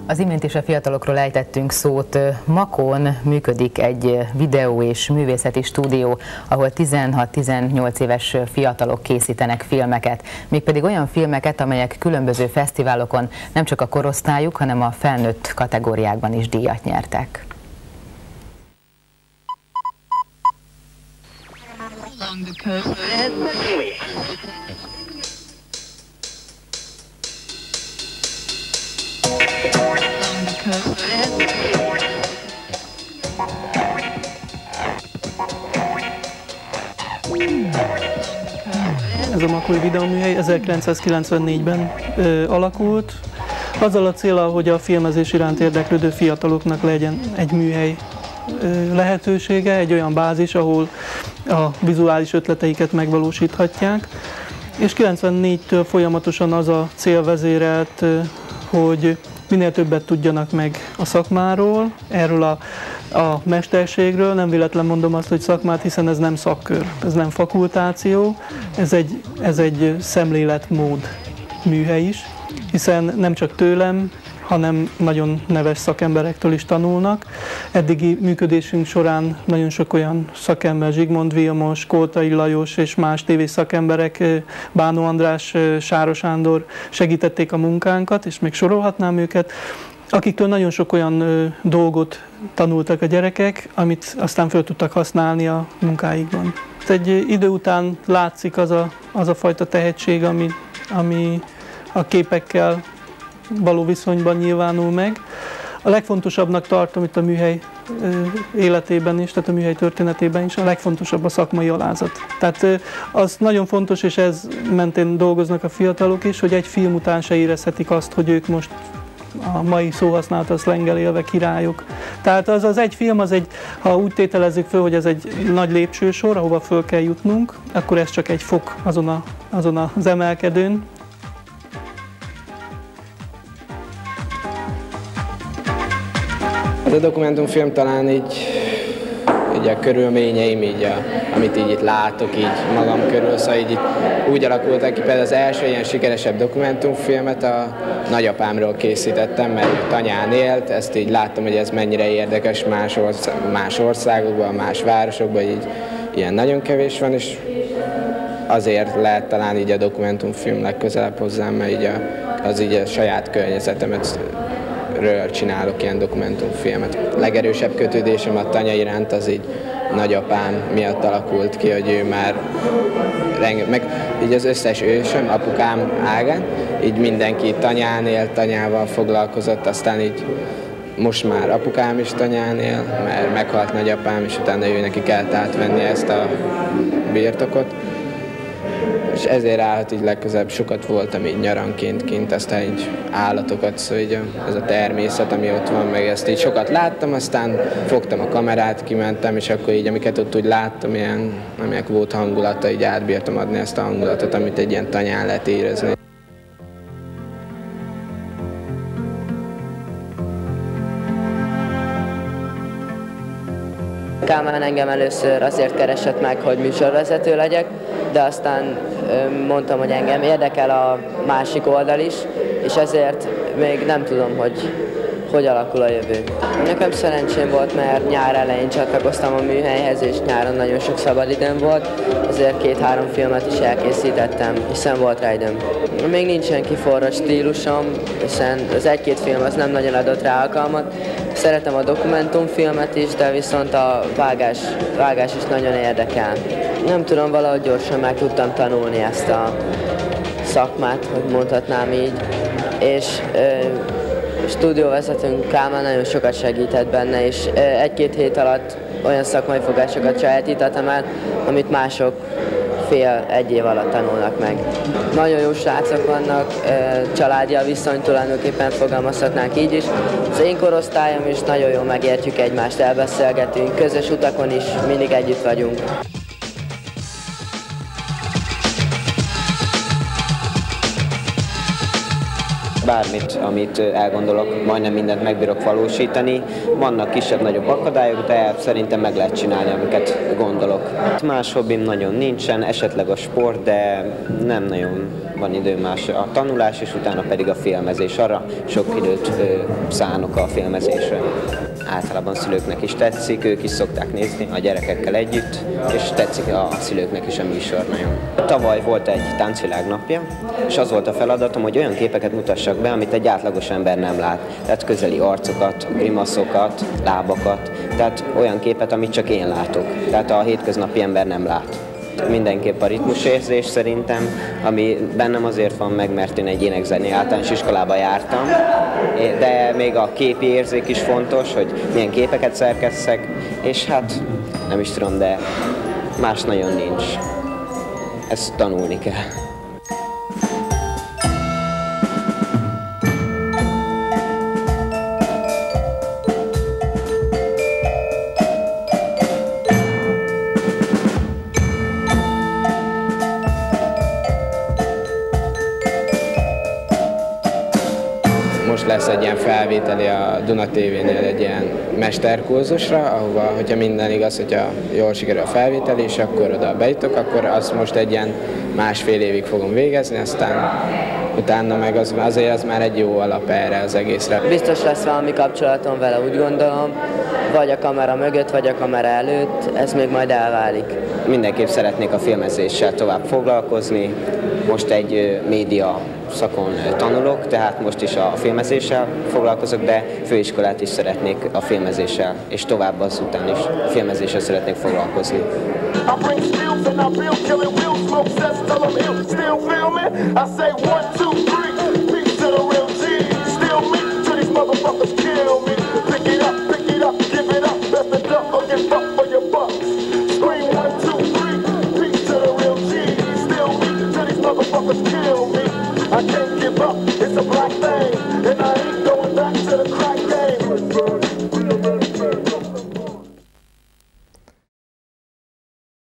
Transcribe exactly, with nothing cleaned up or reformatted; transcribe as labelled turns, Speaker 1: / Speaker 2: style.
Speaker 1: Az imént is a fiatalokról ejtettünk szót. Makón működik egy videó és művészeti stúdió, ahol tizenhat-tizennyolc éves fiatalok készítenek filmeket. Mégpedig olyan filmeket, amelyek különböző fesztiválokon nem csak a korosztályuk, hanem a felnőtt kategóriákban is díjat nyertek.
Speaker 2: Ez a makói videóműhely ezerkilencszázkilencvennégyben ö, alakult, azzal a céllal, hogy a filmezés iránt érdeklődő fiataloknak legyen egy műhely ö, lehetősége, egy olyan bázis, ahol a vizuális ötleteiket megvalósíthatják. És kilencvennégytől folyamatosan az a cél vezérelt, ö, hogy minél többet tudjanak meg a szakmáról, erről a, a mesterségről. Nem véletlen mondom azt, hogy szakmát, hiszen ez nem szakkör, ez nem fakultáció, ez egy, ez egy szemléletmód műhely is, hiszen nem csak tőlem, hanem nagyon neves szakemberektől is tanulnak. Eddigi működésünk során nagyon sok olyan szakember, Zsigmond Vilmos, Koltai Lajos és más tévés szakemberek, Bánó András, Sáros Sándor segítették a munkánkat, és még sorolhatnám őket, akiktől nagyon sok olyan dolgot tanultak a gyerekek, amit aztán fel tudtak használni a munkáikban. Egy idő után látszik az a, az a fajta tehetség, ami, ami a képekkel való viszonyban nyilvánul meg. A legfontosabbnak tartom itt a műhely életében is, tehát a műhely történetében is, a legfontosabb a szakmai alázat. Tehát az nagyon fontos, és ez mentén dolgoznak a fiatalok is, hogy egy film után se érezhetik azt, hogy ők most a mai szóhasználat a szlenggel élve királyok. Tehát az az egy film, az egy, ha úgy tételezzük föl, hogy ez egy nagy lépcsősor, ahova föl kell jutnunk, akkor ez csak egy fok azon, a, azon az emelkedőn.
Speaker 3: Ez a dokumentumfilm talán így, így a körülményeim, így a, amit így itt látok, így magam körül, szóval így, így úgy alakultak ki. Például az első ilyen sikeresebb dokumentumfilmet a nagyapámról készítettem, mert ő tanyán élt, ezt így láttam, hogy ez mennyire érdekes más, ország, más országokban, más városokban, így ilyen nagyon kevés van, és azért lehet talán így a dokumentumfilm legközelebb hozzám, mert így a, az így a saját környezetemet ről csinálok ilyen dokumentumfilmet. A legerősebb kötődésem a tanya iránt az így nagyapám miatt alakult ki, hogy ő már renge, meg így az összes ősöm, apukám ágán, így mindenki tanyán él, tanyával foglalkozott, aztán így most már apukám is tanyán él, mert meghalt nagyapám, és utána ő neki kellett átvenni ezt a birtokot. És ezért állhat így legközelebb, sokat voltam így nyaranként kint, aztán így állatokat, szóval így ez a természet, ami ott van, meg ezt így sokat láttam, aztán fogtam a kamerát, kimentem, és akkor így, amiket ott úgy láttam, ilyen, amilyen volt hangulata, így átbírtam adni ezt a hangulatot, amit egy ilyen tanyán lehet érezni.
Speaker 4: Kálmán engem először azért keresett meg, hogy műsorvezető legyek, de aztán mondtam, hogy engem érdekel a másik oldal is, és ezért még nem tudom, hogy hogy alakul a jövő. Nekem szerencsém volt, mert nyár elején csatlakoztam a műhelyhez, és nyáron nagyon sok szabadidőm volt, ezért két-három filmet is elkészítettem, hiszen volt rá időm. Még nincsen kiforrott stílusom, hiszen az egy-két film az nem nagyon adott rá alkalmat. Szeretem a dokumentumfilmet is, de viszont a vágás, vágás is nagyon érdekel. Nem tudom, valahogy gyorsan meg tudtam tanulni ezt a szakmát, hogy mondhatnám így, és stúdióvezetőnk Kálmán nagyon sokat segített benne, és egy-két hét alatt olyan szakmai fogásokat sajátítottam el, amit mások fél-egy év alatt tanulnak meg. Nagyon jó srácok vannak, családi a viszony, tulajdonképpen fogalmazhatnánk így is. Az én korosztályom is nagyon jól megértjük egymást, elbeszélgetünk, közös utakon is mindig együtt vagyunk.
Speaker 5: Bármit, amit elgondolok, majdnem mindent megbírok valósítani. Vannak kisebb-nagyobb akadályok, de szerintem meg lehet csinálni, amiket gondolok. Más hobbim nagyon nincsen, esetleg a sport, de nem nagyon van idő más a tanulás, és utána pedig a filmezés. Arra sok időt ö, szánok a filmezésre. Általában a szülőknek is tetszik, ők is szokták nézni a gyerekekkel együtt, és tetszik a szülőknek is a műsor nagyon. Tavaly volt egy táncvilág napja, és az volt a feladatom, hogy olyan képeket mutassak be, amit egy átlagos ember nem lát. Tehát közeli arcokat, grimaszokat, lábakat, tehát olyan képet, amit csak én látok. Tehát a hétköznapi ember nem lát. Mindenképp a ritmusérzés szerintem, ami bennem azért van meg, mert én egy énekzeni általános iskolába jártam, de még a képi érzék is fontos, hogy milyen képeket szerkesszek, és hát nem is tudom, de más nagyon nincs. Ezt tanulni kell.
Speaker 3: Most lesz egy ilyen felvételi a Duna té vénél egy ilyen mesterkurzusra, ahova, hogyha minden igaz, hogyha jól sikerül a felvétel, és akkor oda bejutok, akkor azt most egy ilyen másfél évig fogom végezni, aztán utána meg az, azért az már egy jó alap erre az egészre.
Speaker 4: Biztos lesz valami kapcsolatom vele, úgy gondolom, vagy a kamera mögött, vagy a kamera előtt, ez még majd elválik.
Speaker 5: Mindenképp szeretnék a filmezéssel tovább foglalkozni. Most egy média szakon tanulok, tehát most is a filmezéssel foglalkozok, de főiskolát is szeretnék a filmezéssel, és tovább azután is filmezéssel szeretnék foglalkozni.
Speaker 6: I can't give up, it's a black thing.